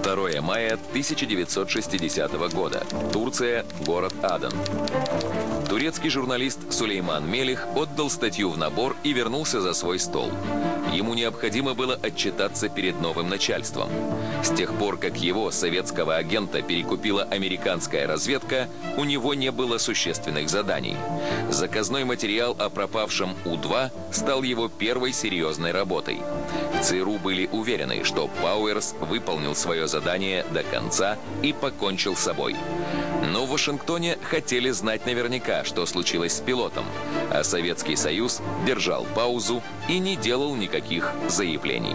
2 мая 1960 года. Турция, город Аден. Турецкий журналист Сулейман Мелих отдал статью в набор и вернулся за свой стол. Ему необходимо было отчитаться перед новым начальством. С тех пор, как его, советского агента, перекупила американская разведка, у него не было существенных заданий. Заказной материал о пропавшем У-2 стал его первой серьезной работой. В ЦРУ были уверены, что Пауэрс выполнил свое задание до конца и покончил с собой. Но в Вашингтоне хотели знать наверняка, что случилось с пилотом, а Советский Союз держал паузу и не делал никаких заявлений.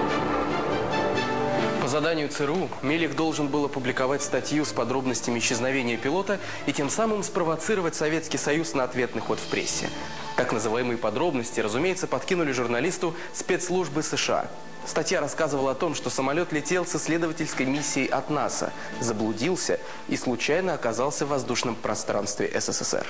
По заданию ЦРУ Мелих должен был опубликовать статью с подробностями исчезновения пилота и тем самым спровоцировать Советский Союз на ответный ход в прессе. Так называемые подробности, разумеется, подкинули журналисту спецслужбы США. Статья рассказывала о том, что самолет летел с исследовательской миссией от НАСА, заблудился и случайно оказался в воздушном пространстве СССР.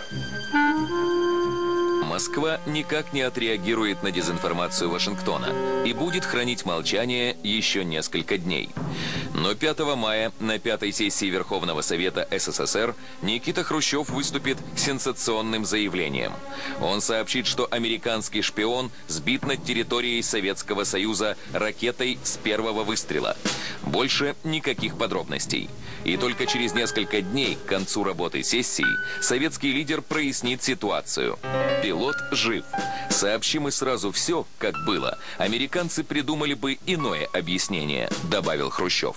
Москва никак не отреагирует на дезинформацию Вашингтона и будет хранить молчание еще несколько дней. Но 5 мая на 5-й сессии Верховного Совета СССР Никита Хрущев выступит с сенсационным заявлением. Он сообщит, что американский шпион сбит над территорией Советского Союза ракетой с первого выстрела. Больше никаких подробностей. И только через несколько дней к концу работы сессии советский лидер прояснит ситуацию. Пилот жив. Сообщим и сразу все, как было. Американцы придумали бы иное объяснение, добавил Хрущев.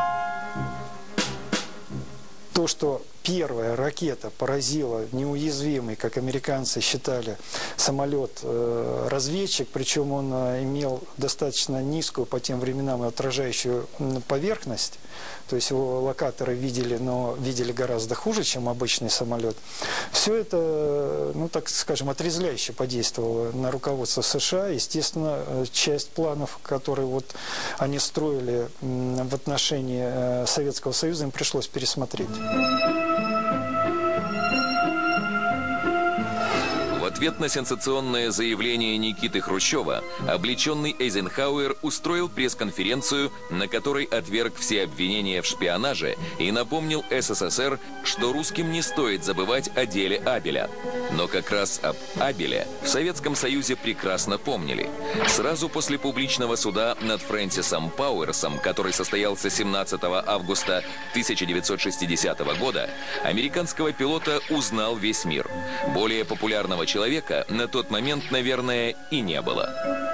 То, что первая ракета поразила неуязвимый, как американцы считали, самолет-разведчик, причем он имел достаточно низкую по тем временам отражающую поверхность, то есть его локаторы видели, но видели гораздо хуже, чем обычный самолет. Все это, ну так скажем, отрезвляюще подействовало на руководство США. Естественно, часть планов, которые вот они строили в отношении Советского Союза, им пришлось пересмотреть. В ответ на сенсационное заявление Никиты Хрущева, облеченный Эйзенхауэр устроил пресс-конференцию, на которой отверг все обвинения в шпионаже и напомнил СССР, что русским не стоит забывать о деле Абеля. Но как раз об Абеле в Советском Союзе прекрасно помнили. Сразу после публичного суда над Фрэнсисом Пауэрсом, который состоялся 17 августа 1960 года, американского пилота узнал весь мир. Более популярного человека на тот момент, наверное, и не было.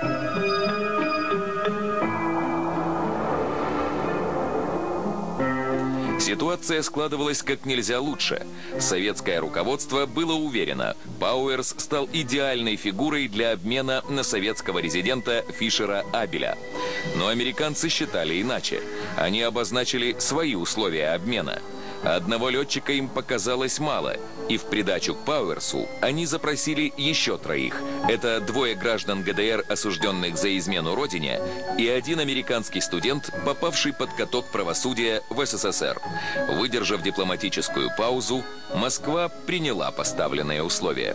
Ситуация складывалась как нельзя лучше. Советское руководство было уверено, Пауэрс стал идеальной фигурой для обмена на советского резидента Фишера Абеля. Но американцы считали иначе. Они обозначили свои условия обмена. Одного летчика им показалось мало, и в придачу к Пауэрсу они запросили еще 3. Это 2 граждан ГДР, осужденных за измену родине, и 1 американский студент, попавший под каток правосудия в СССР. Выдержав дипломатическую паузу, Москва приняла поставленные условия.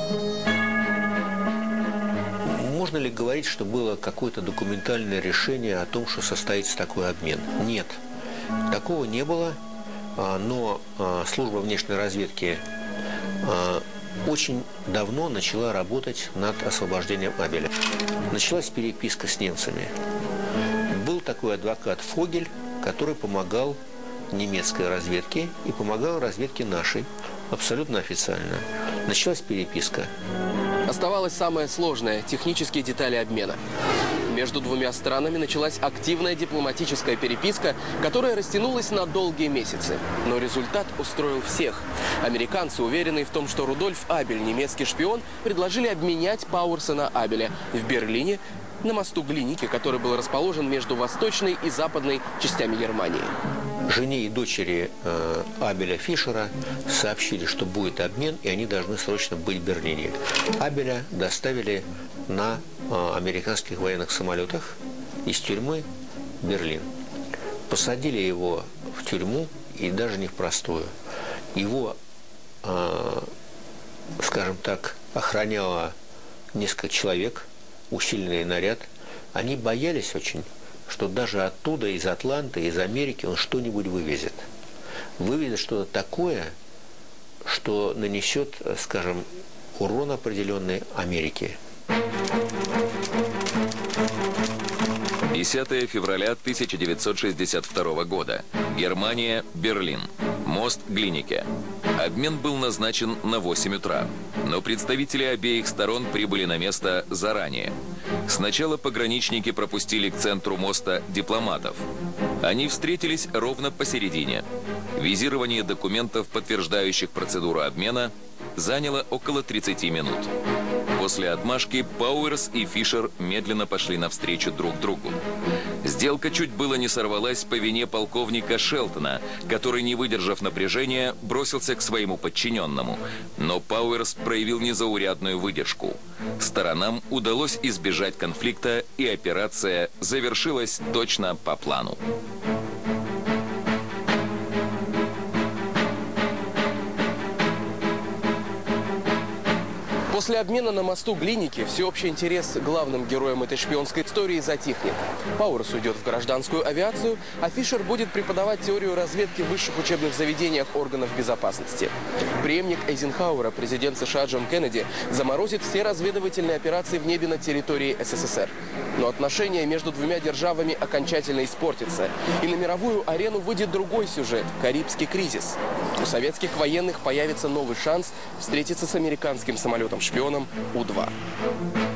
Можно ли говорить, что было какое-то документальное решение о том, что состоится такой обмен? Нет, такого не было. Но служба внешней разведки очень давно начала работать над освобождением Абеля. Началась переписка с немцами. Был такой адвокат Фогель, который помогал немецкой разведке и помогал разведке нашей, абсолютно официально. Началась переписка. Оставалось самое сложное – технические детали обмена. Между 2 странами началась активная дипломатическая переписка, которая растянулась на долгие месяцы. Но результат устроил всех. Американцы, уверенные в том, что Рудольф Абель, немецкий шпион, предложили обменять Пауэрса на Абеля в Берлине на мосту Глиники, который был расположен между восточной и западной частями Германии. Жене и дочери Абеля Фишера сообщили, что будет обмен, и они должны срочно быть в Берлине. Абеля доставили на американских военных самолетах из тюрьмы в Берлин. Посадили его в тюрьму, и даже не в простую. Его, скажем так, охраняло несколько человек, усиленный наряд. Они боялись очень, что даже оттуда, из Атланты, из Америки он что-нибудь вывезет. Вывезет что-то такое, что нанесет, скажем, урон определенный Америке. 10 февраля 1962 года. Германия, Берлин. Мост Глинике. Обмен был назначен на 8 утра, но представители обеих сторон прибыли на место заранее. Сначала пограничники пропустили к центру моста дипломатов. Они встретились ровно посередине. Визирование документов, подтверждающих процедуру обмена, заняло около 30 минут. После отмашки Пауэрс и Фишер медленно пошли навстречу друг другу. Сделка чуть было не сорвалась по вине полковника Шелтона, который, не выдержав напряжения, бросился к своему подчиненному. Но Пауэрс проявил незаурядную выдержку. Сторонам удалось избежать конфликта, и операция завершилась точно по плану. После обмена на мосту Глиники всеобщий интерес к главным героям этой шпионской истории затихнет. Пауэрс уйдет в гражданскую авиацию, а Фишер будет преподавать теорию разведки в высших учебных заведениях органов безопасности. Преемник Эйзенхауэра, президент США Джон Кеннеди, заморозит все разведывательные операции в небе на территории СССР. Но отношения между двумя державами окончательно испортятся, и на мировую арену выйдет другой сюжет – Карибский кризис. У советских военных появится новый шанс встретиться с американским самолетом-шпионом У-2.